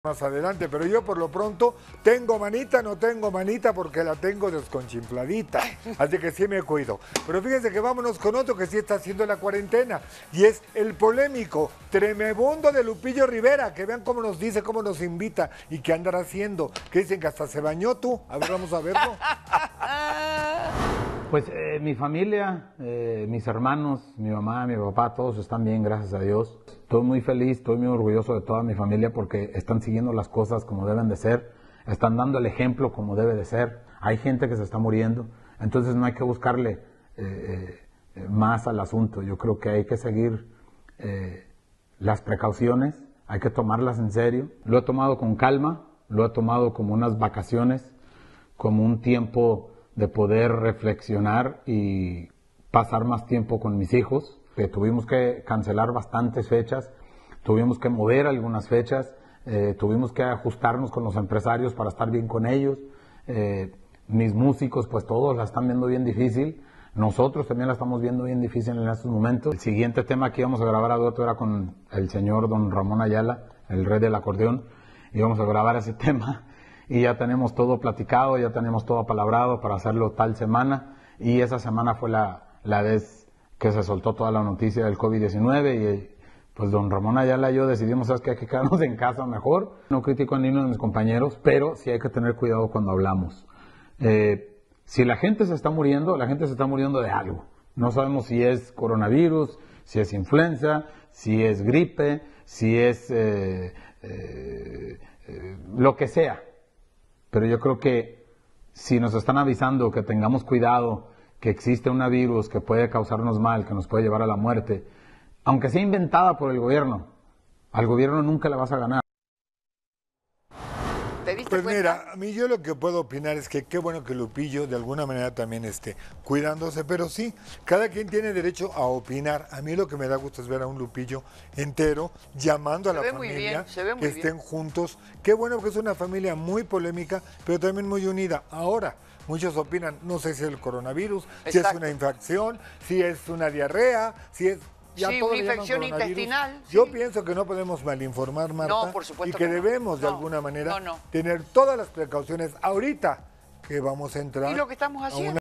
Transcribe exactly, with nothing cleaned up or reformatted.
más adelante, pero yo por lo pronto tengo manita, no tengo manita porque la tengo desconchinfladita, así que sí me cuido. Pero fíjense que vámonos con otro que sí está haciendo la cuarentena y es el polémico tremebundo de Lupillo Rivera, que vean cómo nos dice, cómo nos invita y qué andará haciendo, que dicen que hasta se bañó tú, a ver, vamos a verlo. Pues eh, mi familia, eh, mis hermanos, mi mamá, mi papá, todos están bien, gracias a Dios. Estoy muy feliz, estoy muy orgulloso de toda mi familia porque están siguiendo las cosas como deben de ser, están dando el ejemplo como debe de ser. Hay gente que se está muriendo, entonces no hay que buscarle eh, eh, más al asunto. Yo creo que hay que seguir eh, las precauciones, hay que tomarlas en serio. Lo he tomado con calma, lo he tomado como unas vacaciones, como un tiempo de poder reflexionar y pasar más tiempo con mis hijos, que tuvimos que cancelar bastantes fechas, tuvimos que mover algunas fechas, eh, tuvimos que ajustarnos con los empresarios para estar bien con ellos, eh, mis músicos pues todos la están viendo bien difícil, nosotros también la estamos viendo bien difícil en estos momentos. El siguiente tema que íbamos a grabar a dueto era con el señor don Ramón Ayala, el rey del acordeón, íbamos a grabar ese tema. Y ya tenemos todo platicado, ya tenemos todo apalabrado para hacerlo tal semana. Y esa semana fue la, la vez que se soltó toda la noticia del COVID diecinueve. Y pues don Ramón Ayala y yo decidimos, ¿sabes qué? Hay que quedarnos en casa mejor. No critico a ninguno de mis compañeros, pero sí hay que tener cuidado cuando hablamos. Eh, si la gente se está muriendo, la gente se está muriendo de algo. No sabemos si es coronavirus, si es influenza, si es gripe, si es eh, eh, eh, lo que sea. Pero yo creo que si nos están avisando que tengamos cuidado, que existe un virus que puede causarnos mal, que nos puede llevar a la muerte, aunque sea inventada por el gobierno, al gobierno nunca la vas a ganar. ¿Te diste pues cuenta? Mira, a mí yo lo que puedo opinar es que qué bueno que Lupillo de alguna manera también esté cuidándose, pero sí, cada quien tiene derecho a opinar. A mí lo que me da gusto es ver a un Lupillo entero llamando a la familia que estén juntos. Qué bueno que es una familia muy polémica, pero también muy unida. Ahora, muchos opinan, no sé si es el coronavirus, Exacto. si es una infección, si es una diarrea, si es... Ya sí, una infección intestinal. Yo sí. pienso que no podemos malinformar, Marta, no, por supuesto y que, que debemos no. de no, alguna manera no, no. tener todas las precauciones ahorita que vamos a entrar. ¿Y lo que estamos haciendo?